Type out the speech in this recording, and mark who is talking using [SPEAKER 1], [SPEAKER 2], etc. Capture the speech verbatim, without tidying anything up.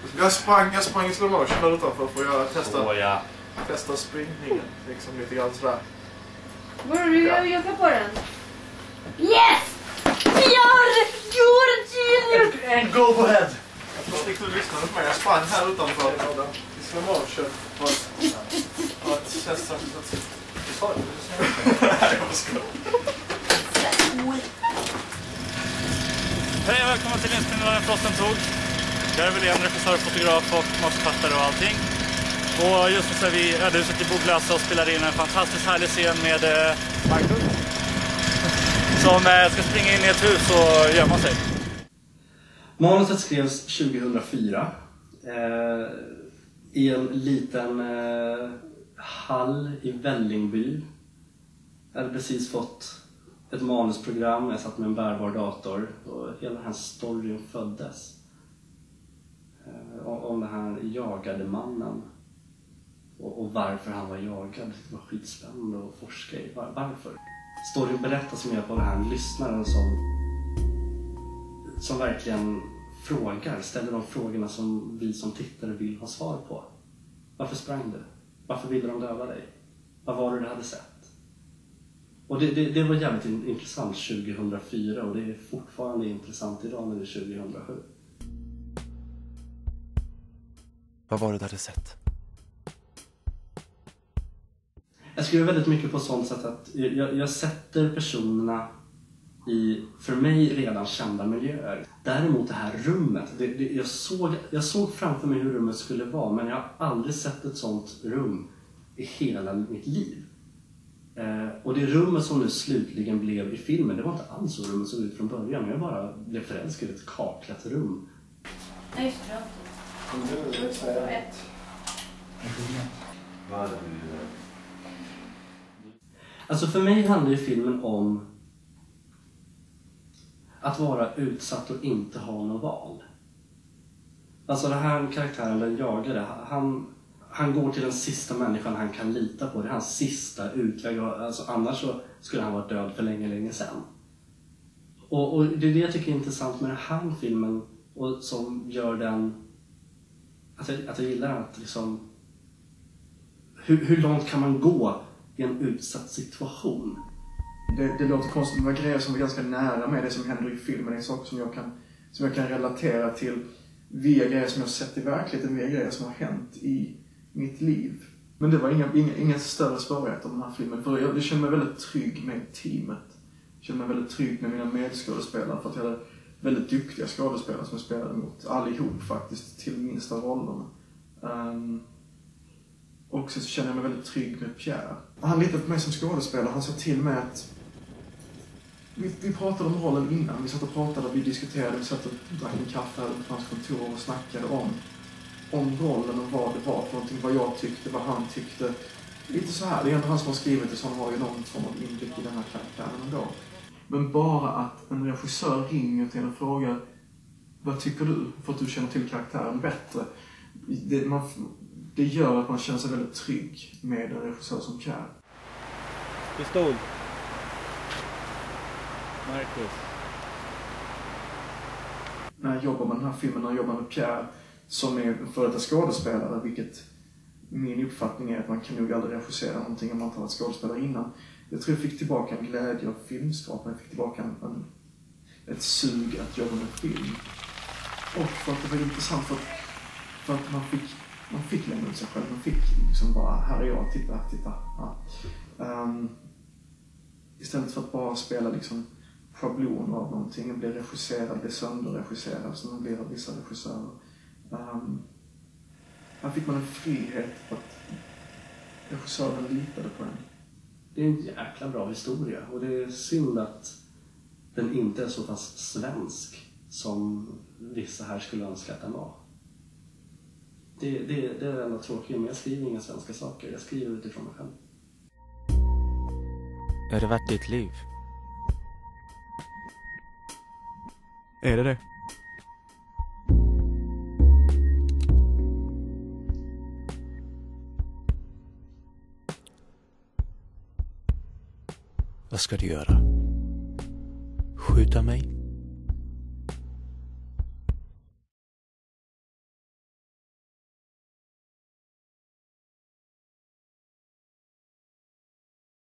[SPEAKER 1] Jag sprang, jag sprang i slow motion där utanför för att testa,
[SPEAKER 2] oh, ja.
[SPEAKER 1] testa springningen. Liksom lite grann sådär.
[SPEAKER 3] Borde du ja. jobba på den? Yes! Vi gör det! Gjorde
[SPEAKER 1] And go ahead! Jag tror inte du lyssnade på mig. Jag sprang här utanför i slow motion för att, för att testa. Det sa du? Nej, jag ska.
[SPEAKER 2] Hej och välkomna till inspelningen av en Frosten tog. Där är väl en regissör, fotograf och manusförfattare och allting. Och just nu så är vi i ödehuset i Boglösa och spelar in en fantastiskt härlig scen med eh, Marcus. Som eh, ska springa in i ett hus och gömma sig.
[SPEAKER 4] Manuset skrevs tjugohundrafyra eh, i en liten eh, hall i Vällingby. Jag hade precis fått ett manusprogram, jag satt med en bärbar dator och hela den här storyn föddes. Eh, om den här jagade mannen och, och varför han var jagad. Det var skitspännande att forska i. Var, varför? Storyn berättas med hjälp av den här lyssnaren som, som verkligen frågar, ställer de frågorna som vi som tittare vill ha svar på. Varför sprang du? Varför ville de döda dig? Vad var det du hade sett? Och det, det, det var jävligt intressant tjugohundrafyra och det är fortfarande intressant idag när det är tjugohundrasju.
[SPEAKER 5] Vad var det du hade sett?
[SPEAKER 4] Jag skriver väldigt mycket på sånt sätt att jag, jag sätter personerna i, för mig, redan kända miljöer. Däremot det här rummet, det, det, jag, såg, jag såg framför mig hur rummet skulle vara, men jag har aldrig sett ett sånt rum i hela mitt liv. Eh, och det rummet som nu slutligen blev i filmen, det var inte alls så rummet såg ut från början. Jag bara blev förälskad i ett kaklat rum.
[SPEAKER 3] Nej, just det.
[SPEAKER 4] Alltså för mig handlar ju filmen om att vara utsatt och inte ha något val. Alltså den här karaktären, den jagade, han, han går till den sista människan han kan lita på. Det är hans sista utväg. Alltså annars så skulle han vara död för länge, länge sedan. Och, och det är det jag tycker är intressant med den här filmen och som gör den... Att jag, att jag gillar att liksom... Hur, hur långt kan man gå i en utsatt situation?
[SPEAKER 1] Det, det låter konstigt, men grejer som är ganska nära med det som händer i filmen. Det är saker som jag kan, som jag kan relatera till via grejer som jag har sett i verkligheten, via grejer som har hänt i mitt liv. Men det var inga, inga, inga större svårigheter om den här filmen. För jag, jag kände mig väldigt trygg med teamet. Jag kände mig väldigt trygg med mina medskådespelare för att jag hade väldigt duktiga skådespelare som jag spelade mot. Allihop faktiskt, till minsta rollerna. Um, och så kände jag mig väldigt trygg med Pierre. Han litade på mig som skådespelare. Han sa till mig att vi, vi pratade om rollen innan. Vi satt och pratade, vi diskuterade, vi satt och drack en kaffe här på hans kontor och snackade om, om rollen och vad det var för någonting, vad jag tyckte, vad han tyckte. Lite så här, det är ändå han som har skrivit det, så han har ju någon form av inblick i den här karaktären ändå. Men bara att en regissör ringer till en och frågar vad tycker du för att du känner till karaktären bättre. Det, man, det gör att man känner sig väldigt trygg med en regissör som Pierre.
[SPEAKER 2] Pistol. Marcus.
[SPEAKER 1] När jag jobbar med den här filmen, när jag jobbar med Pierre som är före detta skådespelare, vilket min uppfattning är att man kan nog aldrig regissera någonting om man inte har varit skådespelare innan. Jag tror jag fick tillbaka en glädje av filmskapande, jag fick tillbaka en, en, ett sug att jobba med film. Och för att det var intressant för att, för att man fick man fick lämna ut sig själv, man fick liksom bara, här är jag, titta, titta. Ja. Um, istället för att bara spela liksom schabloner av någonting, bli regisserad, bli sönderregisserad som man blir av vissa regissörer. Um, här fick man en frihet för att regissören litade på en.
[SPEAKER 4] Det är en jäkla bra historia och det är synd att den inte är så pass svensk som vissa här skulle önska att den var. Det, det, det är det enda tråkiga, men jag skriver inga svenska saker. Jag skriver utifrån mig själv.
[SPEAKER 5] Är det värt ditt liv? Är det det? Vad ska du göra? Skjuta mig?